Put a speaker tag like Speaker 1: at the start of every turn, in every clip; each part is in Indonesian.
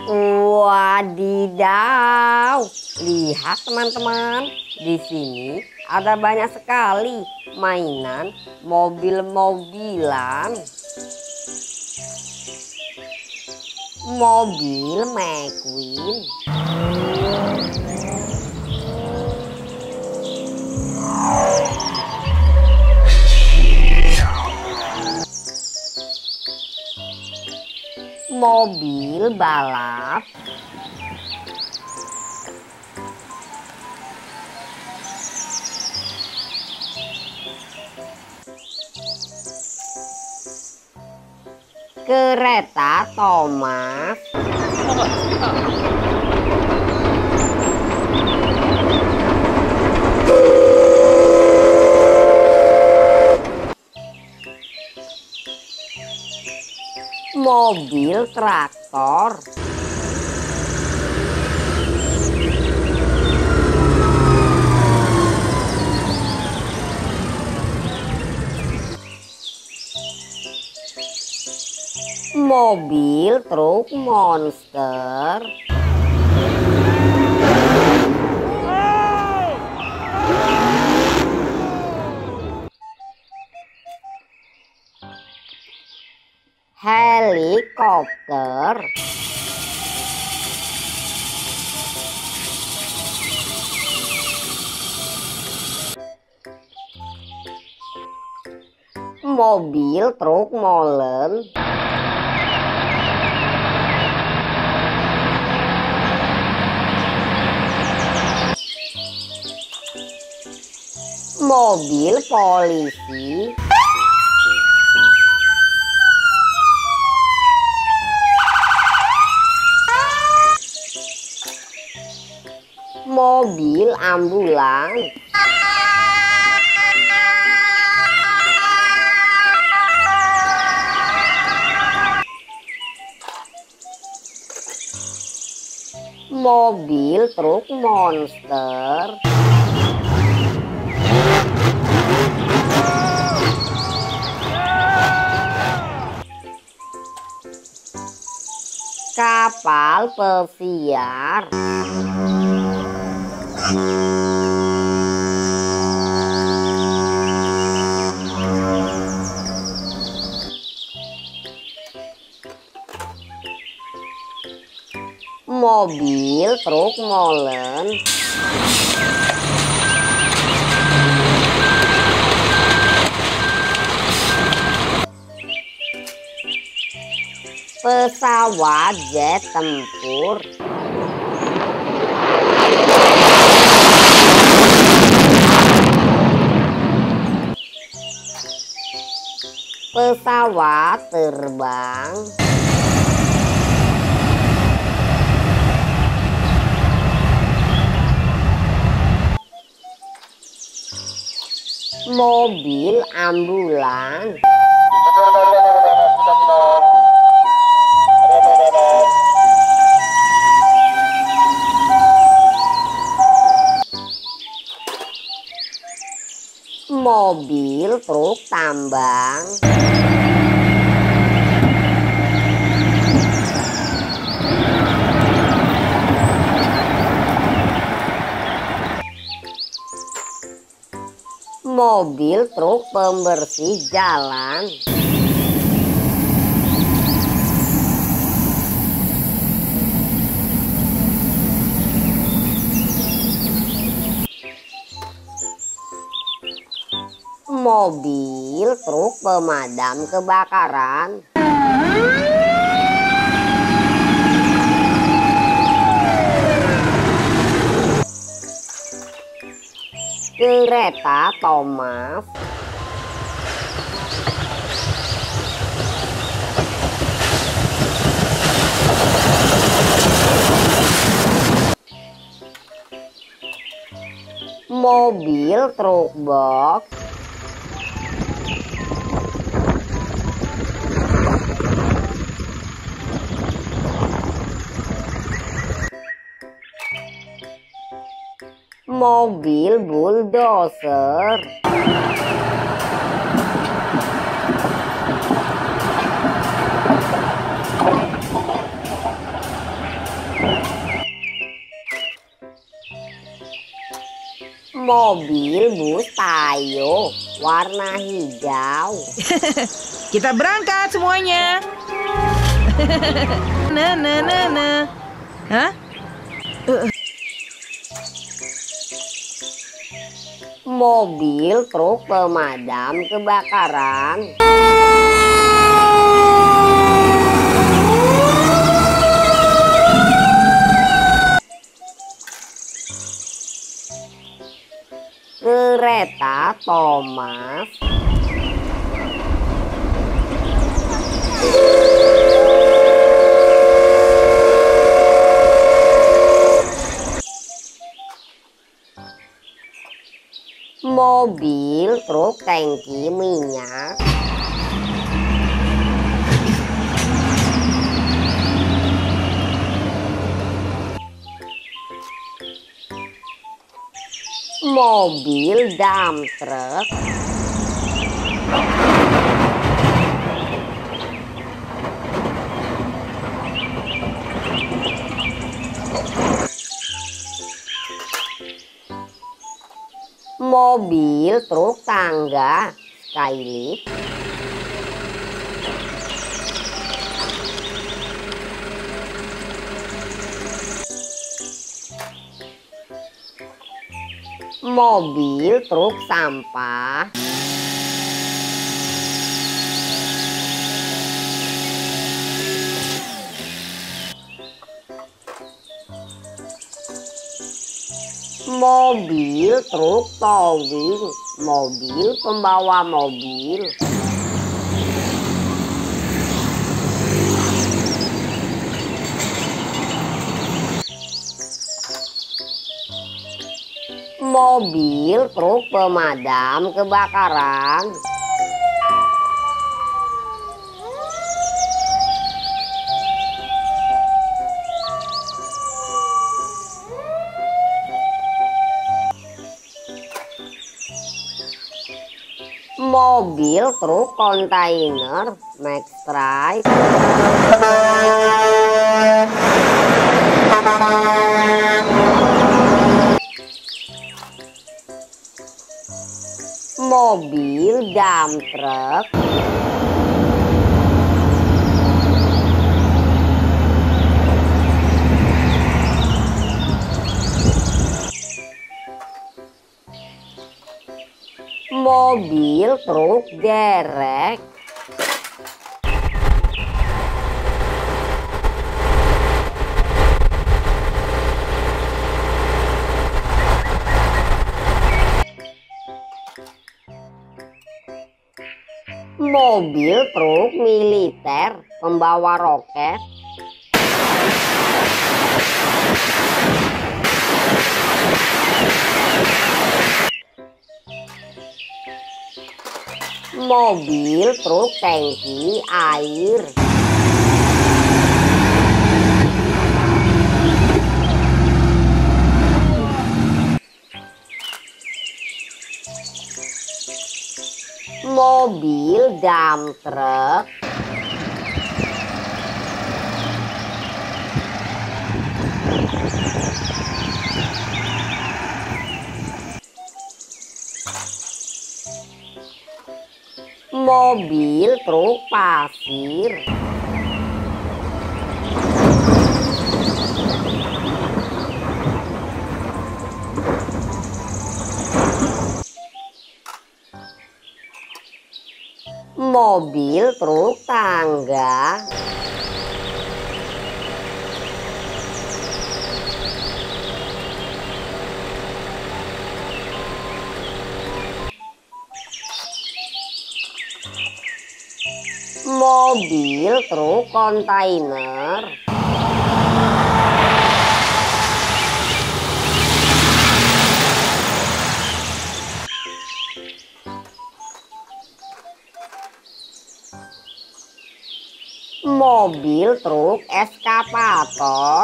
Speaker 1: Wadidaw, lihat teman-teman, di sini ada banyak sekali mainan mobil-mobilan. Mobil McQueen. Mobil balap. Kereta Thomas. Mobil traktor. Mobil truk monster. Helikopter. Mobil truk molen. Mobil polisi. Mobil ambulans. Mobil truk monster. Kapal pesiar. Mobil truk molen. Pesawat jet tempur. Pesawat terbang. Mobil ambulans. Mobil truk tambang. Mobil truk pembersih jalan. Mobil truk pemadam kebakaran. Kereta Thomas. Mobil truk box. Mobil bulldozer. Mobil bus Tayo warna hijau.
Speaker 2: Kita berangkat semuanya. Hah?
Speaker 1: Mobil truk pemadam kebakaran. Kereta Thomas. Mobil truk tangki minyak. Mobil dump truck. Mobil truk tangga Skylift. Mobil truk sampah. Mobil truk towing, mobil pembawa mobil. Mobil truk pemadam kebakaran. Mobil truk kontainer Maxrite. Mobil dump truck. Mobil truk derek. Mobil truk militer pembawa roket. Mobil truk tangki air. Mobil dump truck. Mobil truk pasir. Mobil truk tangga. Mobil truk kontainer. Mobil truk eskavator.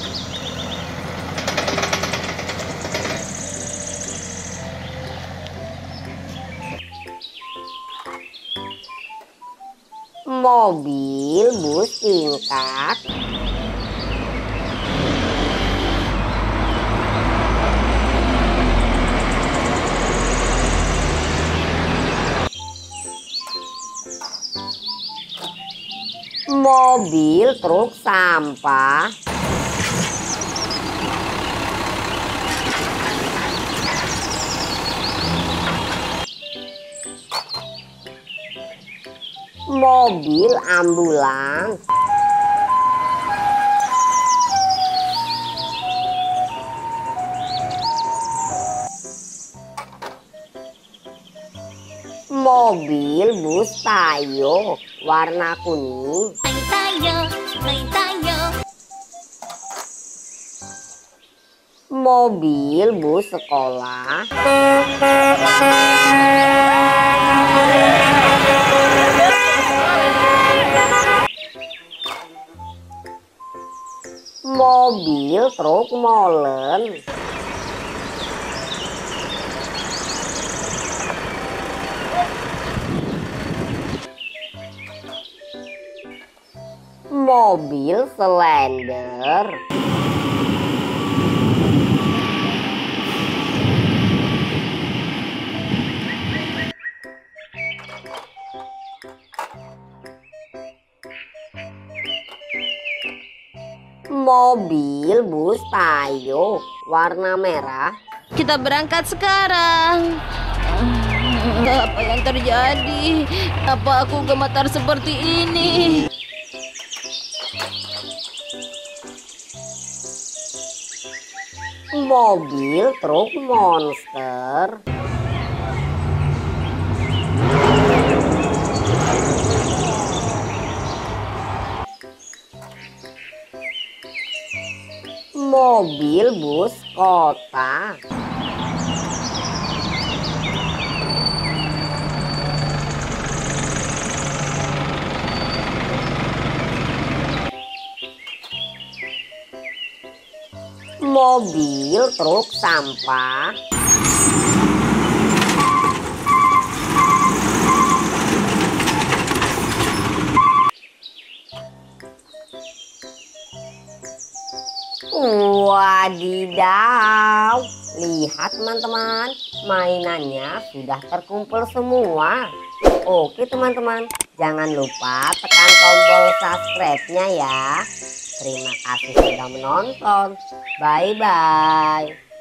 Speaker 1: Mobil bus tingkat. mobil truk sampah, mobil ambulans, mobil bus Tayo warna kuning, mobil bus sekolah, mobil truk molen, mobil selender, mobil bus Tayo warna merah,
Speaker 3: Kita berangkat sekarang. Apa yang terjadi? Apa aku gemetar seperti ini?
Speaker 1: mobil truk monster, mobil bus kota, mobil truk sampah, wadidaw, lihat teman-teman, mainannya sudah terkumpul semua. Oke teman-teman, jangan lupa tekan tombol subscribe-nya ya. Terima kasih sudah menonton. Bye-bye.